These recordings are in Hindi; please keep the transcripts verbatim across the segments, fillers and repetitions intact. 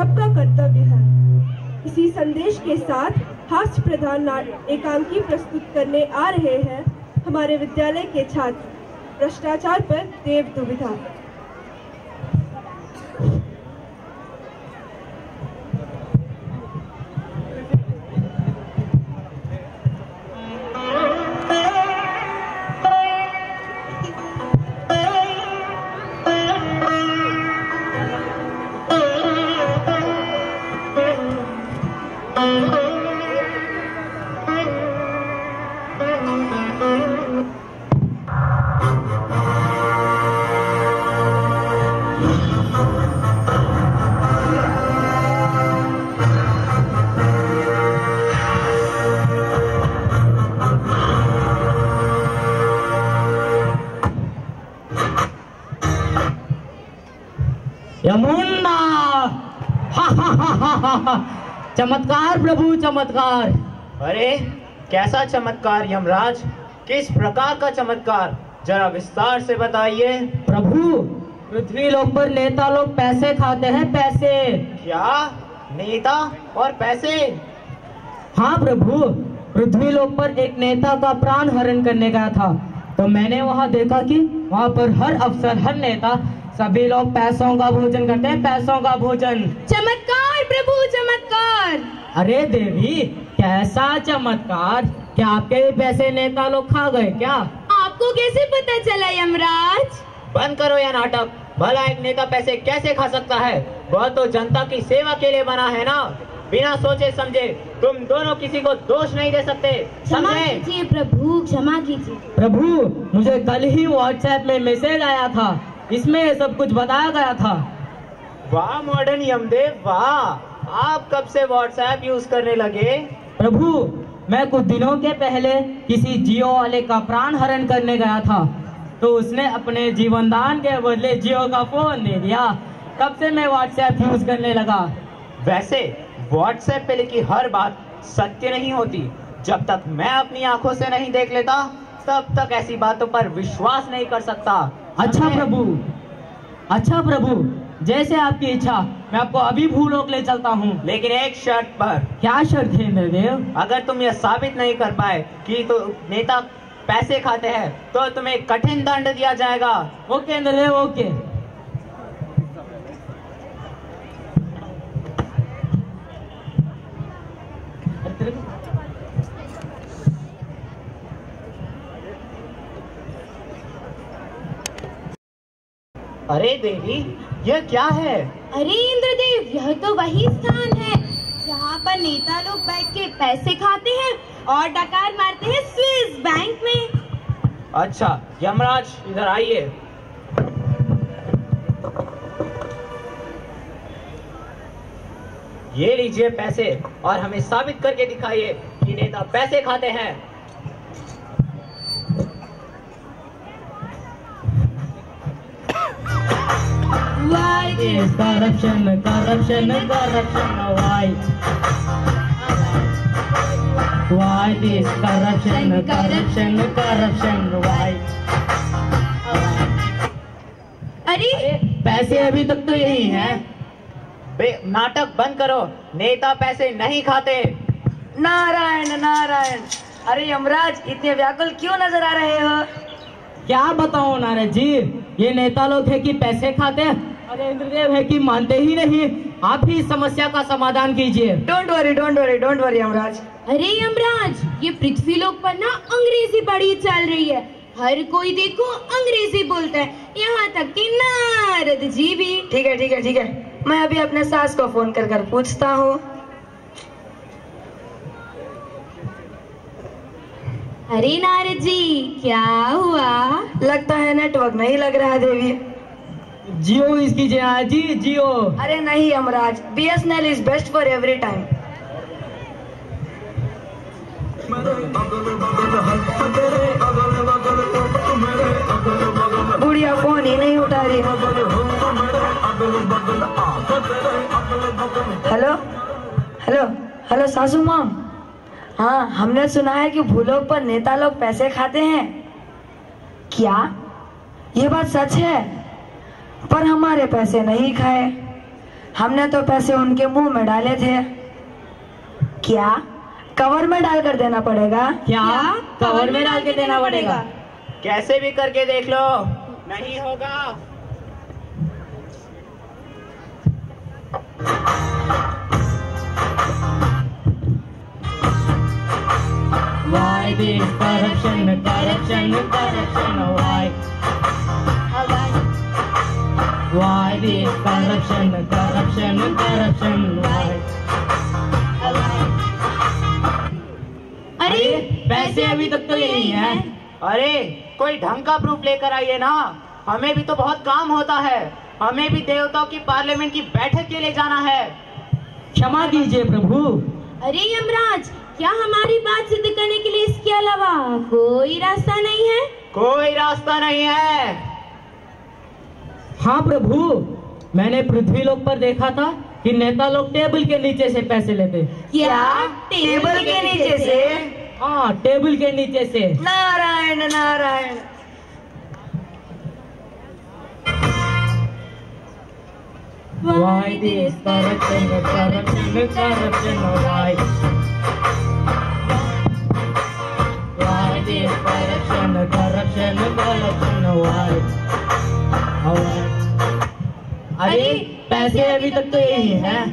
सबका कर्तव्य है। इसी संदेश के साथ हास्य प्रधान एकांकी प्रस्तुत करने आ रहे हैं हमारे विद्यालय के छात्र भ्रष्टाचार पर देव दुविधा। यमुना हा हा हा हा हा चमत्कार प्रभु चमत्कार। अरे कैसा चमत्कार यमराज? किस प्रकार का चमत्कार? जरा विस्तार से बताइए। प्रभु पृथ्वी लोक पर नेता लोग पैसे खाते हैं, पैसे। क्या? नेता और पैसे? हाँ प्रभु, पृथ्वी लोक पर एक नेता का प्राण हरण करने गया था, तो मैंने वहाँ देखा कि वहाँ पर हर अफसर, हर नेता, सभी लोग पैसों का भोजन करते हैं, पैसों का भोजन। चमत्कार प्रभु चमत्कार। अरे देवी कैसा चमत्कार? क्या आपके पैसे नेता लोग खा गए क्या? आपको कैसे पता चला यमराज? बंद करो यह नाटक। भला एक नेता पैसे कैसे खा सकता है? वह तो जनता की सेवा के लिए बना है ना। बिना सोचे समझे तुम दोनों किसी को दोष नहीं दे सकते। क्षमा कीजिए प्रभु, क्षमा कीजिए प्रभु। मुझे कल ही व्हाट्सएप में मैसेज आया था, इसमें सब कुछ बताया गया था। वाह मॉडर्न यमदेव वाह! आप कब से व्हाट्सएप यूज करने लगे? प्रभु मैं कुछ दिनों के पहले किसी जियो वाले का प्राण हरण करने गया था, तो उसने अपने जीवन दान के बदले जियो का फोन दे दिया। तब से मैं व्हाट्सएप यूज करने लगा। वैसे व्हाट्सएप पे लिखी हर बात सत्य नहीं होती। जब तक मैं अपनी आंखों से नहीं देख लेता तब तक ऐसी बातों पर विश्वास नहीं कर सकता। अच्छा प्रभु, अच्छा प्रभु, जैसे आपकी इच्छा। मैं आपको अभी भूलोक ले चलता हूँ, लेकिन एक शर्त पर। क्या शर्त है इंद्रदेव? अगर तुम यह साबित नहीं कर पाए कि तो नेता पैसे खाते हैं तो तुम्हें कठिन दंड दिया जाएगा। Okay Indradev, okay. अरे देवी यह क्या है? अरे इंद्रदेव, यह तो वही स्थान है जहाँ पर नेता लोग बैठ के पैसे खाते हैं और डकार मारते हैं स्विस बैंक में। अच्छा यमराज इधर आइए। ये लीजिए पैसे और हमें साबित करके दिखाइए कि नेता पैसे खाते हैं। Why is corruption, corruption, corruption, why? Why is corruption, corruption, corruption, why? अरे पैसे अभी तक तो यही हैं। बे नाटक बंद करो। नेता पैसे नहीं खाते। नारायण नारायण। अरे यमराज इतने व्याकुल क्यों नजर आ रहे हो? क्या बताऊं नारद जी, ये नेता लोग है कि पैसे खाते हैं, अरे इंद्रदेव है कि मानते ही नहीं। आप ही इस समस्या का समाधान कीजिए। Don't worry don't worry don't worry Yamraj. अरे यमराज, ये पृथ्वी लोक पर ना अंग्रेजी बड़ी चल रही है। हर कोई देखो अंग्रेजी बोलता है, यहाँ तक कि नारद जी भी। ठीक है ठीक है ठीक है, मैं अभी अपने सास को फोन कर कर पूछता हूँ। अरे नारद जी क्या हुआ? लगता है नेटवर्क नहीं लग रहा है देवी। जियो इसकी जय जी, जियो। अरे नहीं Yamraj, B S N L is best for every time. बुढ़िया फोन ही नहीं उठा रही। हेलो हेलो हेलो सासू माम। हाँ, हमने सुना है कि भूलोक पर नेता लोग पैसे खाते हैं। क्या ये बात सच है? पर हमारे पैसे नहीं खाए। हमने तो पैसे उनके मुंह में डाले थे। क्या कवर में डाल कर देना पड़ेगा? क्या कवर में डाल के देना पड़ेगा? कैसे भी करके देख लो, नहीं होगा। Why this corruption, corruption, corruption, why? Why this corruption, corruption, corruption, why? अरे पैसे अभी तक तो यही हैं। अरे कोई ढंग का प्रूफ लेकर आइए ना, हमें भी तो बहुत काम होता है। हमें भी देवताओं की पार्लियामेंट की बैठक के लिए जाना है। क्षमा कीजिए प्रभु। अरे यमराज, क्या हमारी बात सिद्ध करने के लिए इसके अलावा कोई रास्ता नहीं है? कोई रास्ता नहीं है। हाँ प्रभु, मैंने पृथ्वी लोक पर देखा था कि नेता लोग टेबल के नीचे से पैसे लेते। क्या टेबल के नीचे से? हाँ, टेबल के नीचे से। Narayan Narayan. Why this corruption, corruption, corruption, why? Why this corruption, corruption, corruption, why? Why? अरे पैसे अभी तक तो यही हैं।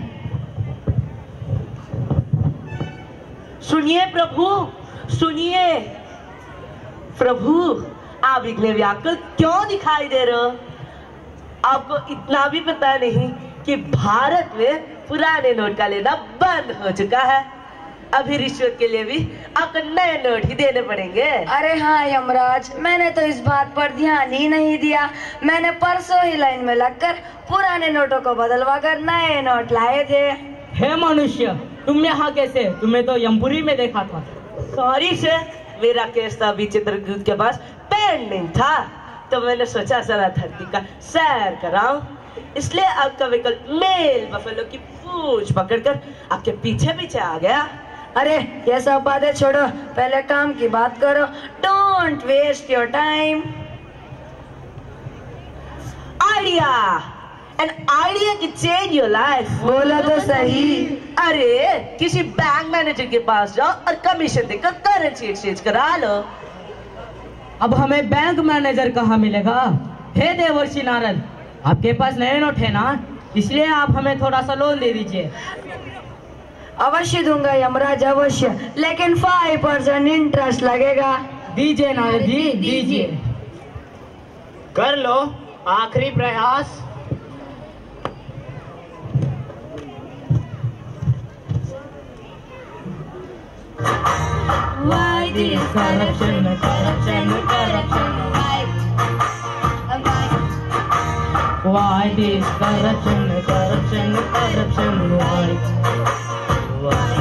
सुनिए प्रभु, सुनिए प्रभु, आप इतने व्याकुल क्यों दिखाई दे रहे हो? आपको इतना भी पता नहीं कि भारत में पुराने नोट का लेना बंद हो चुका है। अभी रिश्वत के लिए भी आपको नए नोट ही देने पड़ेंगे। अरे हाँ यमराज, मैंने तो इस बात पर ध्यान ही नहीं दिया। मैंने परसों ही लाइन में लगकर पुराने नोटों को बदलवा कर नए नोट लाए थे। हे मनुष्य, तुम यहाँ कैसे? तुम्हें तो यमपुरी में देखा था। सॉरी सर, मेरा केस था अभी चित्रगुप्त के पास पेंडिंग था, तो मैंने सोचा जरा धरती का सैर कराऊं, इसलिए आपका विकल्प मेल बफेलो की पूंछ पकड़कर आपके पीछे पीछे आ गया। अरे ये सब बातें छोड़ो, पहले काम की बात करो। Don't waste your time. Idea, an idea की चेंज योर लाइफ। बोला तो सही। अरे किसी बैंक मैनेजर के पास जाओ और कमीशन देकर करेंसी एक्सचेंज करा लो। अब हमें बैंक मैनेजर कहाँ मिलेगा? हे देवर्षि नारद, आपके पास नए नोट है ना, इसलिए आप हमें थोड़ा सा लोन दे दीजिए। अवश्य दूंगा यमराज, अवश्य, लेकिन फाइव परसेंट इंटरेस्ट लगेगा। दीजिए नारद जी, दीजिए। कर लो आखिरी प्रयास। Why this corruption, corruption, corruption, why? Why this corruption, corruption, corruption, why? Why?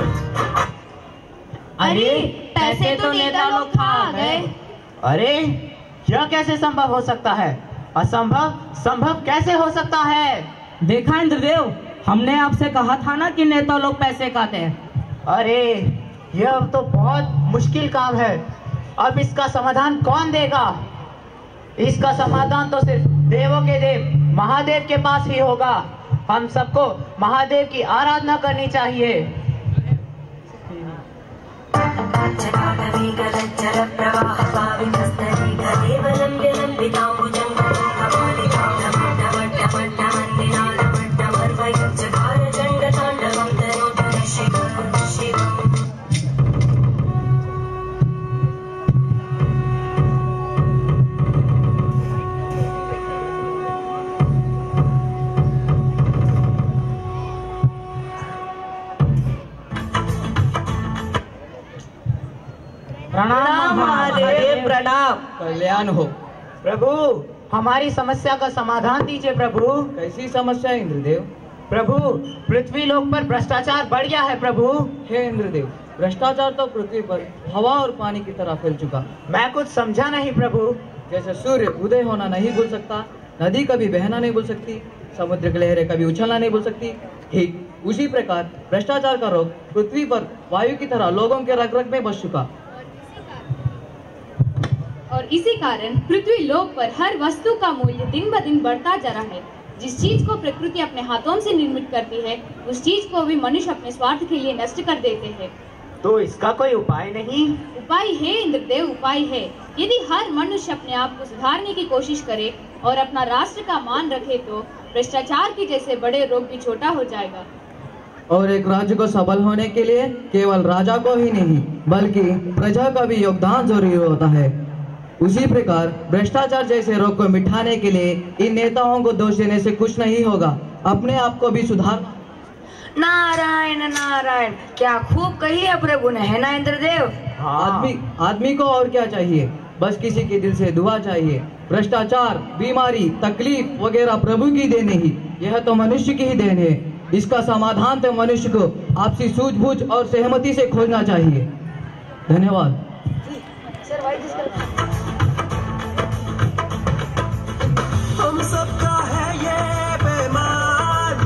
अरे पैसे तो नेता लोग खा गए। अरे यह कैसे संभव हो सकता है? असंभव संभव कैसे हो सकता है? देखा इंद्रदेव, हमने आपसे कहा था ना कि नेता लोग पैसे खाते हैं। अरे यह तो बहुत मुश्किल काम है। अब इसका समाधान कौन देगा? इसका समाधान तो सिर्फ देवों के देव महादेव के पास ही होगा। हम सबको महादेव की आराधना करनी चाहिए। प्रणाम महादेव, प्रणाम। कल्याण हो। प्रभु हमारी समस्या का समाधान दीजिए। प्रभु कैसी समस्या है इंद्रदेव? प्रभु पृथ्वी लोक पर भ्रष्टाचार बढ़ गया है। प्रभु हे इंद्रदेव, भ्रष्टाचार तो पृथ्वी पर हवा और पानी की तरह फैल चुका। मैं कुछ समझा नहीं प्रभु। जैसे सूर्य उदय होना नहीं भूल सकता, नदी कभी बहना नहीं भूल सकती, समुद्र की लहरें कभी उछलना नहीं भूल सकती, ठीक उसी प्रकार भ्रष्टाचार का रोग पृथ्वी पर वायु की तरह लोगों के रग रग में बस चुका। और इसी कारण पृथ्वी लोक पर हर वस्तु का मूल्य दिन ब दिन बढ़ता जा रहा है। जिस चीज को प्रकृति अपने हाथों से निर्मित करती है, उस चीज को भी मनुष्य अपने स्वार्थ के लिए नष्ट कर देते हैं। तो इसका कोई उपाय नहीं? उपाय है इंद्रदेव, उपाय है। यदि हर मनुष्य अपने आप को सुधारने की कोशिश करे और अपना राष्ट्र का मान रखे तो भ्रष्टाचार के जैसे बड़े रोग भी छोटा हो जाएगा। और एक राज्य को सबल होने के लिए केवल राजा को ही नहीं बल्कि प्रजा का भी योगदान जरूरी होता है। उसी प्रकार भ्रष्टाचार जैसे रोग को मिटाने के लिए इन नेताओं को दोष देने से कुछ नहीं होगा, अपने आप को भी सुधार। नारायण नारायण, क्या खूब कही है प्रभु ने, है ना इंद्रदेव? हाँ। आदमी आदमी को और क्या चाहिए, बस किसी के दिल से दुआ चाहिए। भ्रष्टाचार, बीमारी, तकलीफ वगैरह प्रभु की देन ही, यह तो मनुष्य की ही देन है। इसका समाधान तो मनुष्य को आपसी सूझबूझ और सहमति से खोजना चाहिए। धन्यवाद। हम सबका है ये बेमान,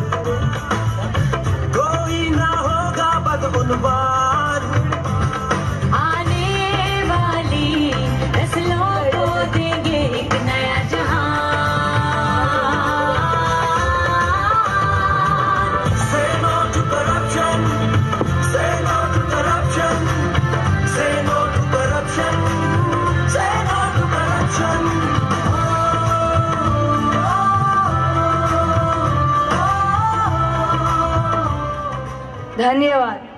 कोई ना होगा बदगुमान। आने वाली नस्लों को देंगे एक नया जहां। Say no to corruption, say no to corruption, say no to corruption, say no to corruption. धन्यवाद।